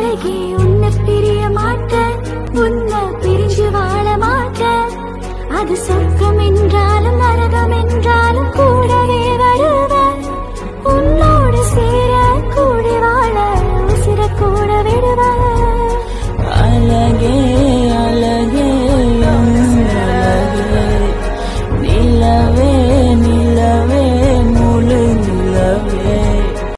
அழகே உன்னை பிரிய மாட்டேன், உன்னை பிரிஞ்சு வாழ மாட்டேன். அது சொல்